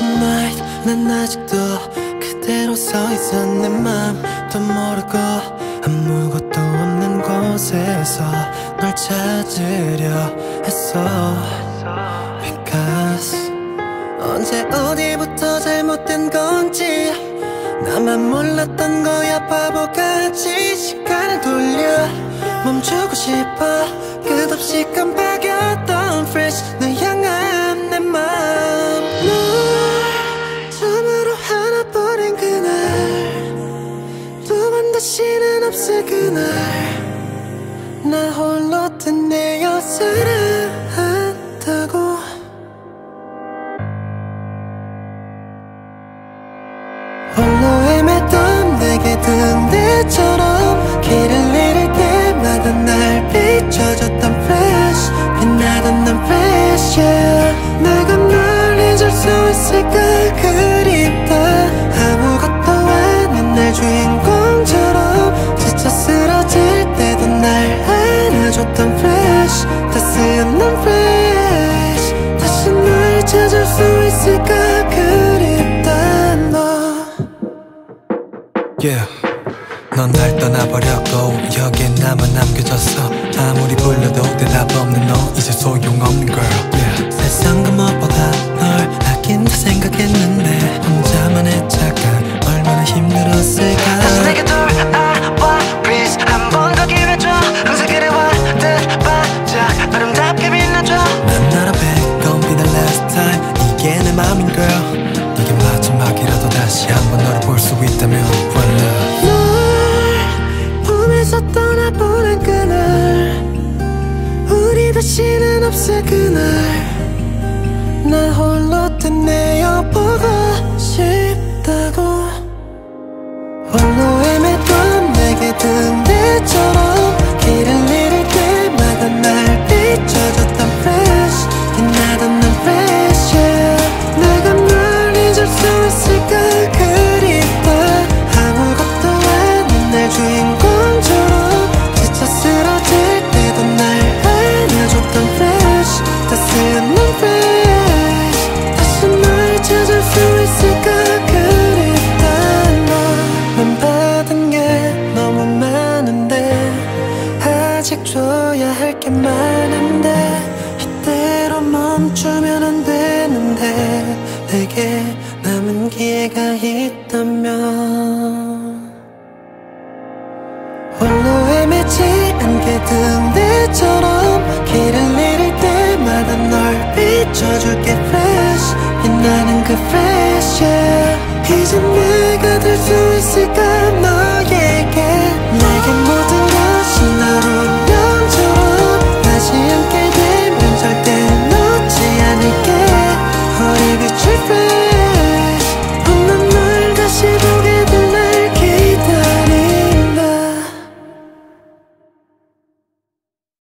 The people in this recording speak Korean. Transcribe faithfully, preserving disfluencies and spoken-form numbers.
Tonight 난 아직도 그대로 서있어. 내 맘도 모르고 아무것도 없는 곳에서 널 찾으려 했어. Because 언제 어디부터 잘못된 건지 나만 몰랐던 거야 바보같이. 시간을 돌려 멈추고 싶어. 끝없이 깜빡였던 fresh 널 향한 내 맘. 널 처음으로 하나 버린 그날 두 번 다시는 없을 그날 나 홀로 끝내어 사랑한다고. 홀로 헤매던 내게 등대처럼 길을 잃을 때마다 날 비춰줬던 flash 빛나던 난 flash yeah. 내가 널 잊을 수 있을까 그립다. 아무것도 아닌 날 주인공처럼 지쳐 쓰러질 때도 날 안아줬던 flash 따스한 flash 다시 널 찾을 수 있을까 그립다 너. Yeah. 넌 날 떠나버렸고 여기에 나만 남겨졌어. 아무리 불러도 대답 없는 너 이제 소용없는 girl yeah. 세상 그 무엇보다 널 아낀다 생각했는데 혼자만의 착각 얼마나 힘들었을까. 다시 내게 돌아와 please 한 번 더 기회 줘. 항상 그래왔듯 반짝 아름답게 빛나줘. 난 not a bad gon' be the last time. 이게 내 맘인 girl. 이게 마지막이라도 다시 한 번 너를 볼 수 있다면 one love. 널 품에서 떠나보낸 그날 우리 다시는 없을 그날 나 홀로 끝내어 보고 싶다고. 홀로 헤매던 내게 등대처럼 길을 잃을 때마다 날 비춰줬던 flash 빛나던 난 flash yeah. 내가 널 잊을 수 있을까 그립다. 아무것도 아닌 날 주인공처럼 지쳐 쓰러질 때도 날 안아줬던 flash 따스한 난 flash 다시 널 찾을 수 있을까 그립다 너. 난 받은 게 너무 많은데 아직 줘야 할 게 많은데 이대로 멈추면 안 되는데 내게 남은 기회가 있다면 홀로 헤매지 않게 등대처럼 길을 잃을 때마다 널 비춰줄게 flash 빛나는 그 flash yeah. 이제 내가 될 수 있을까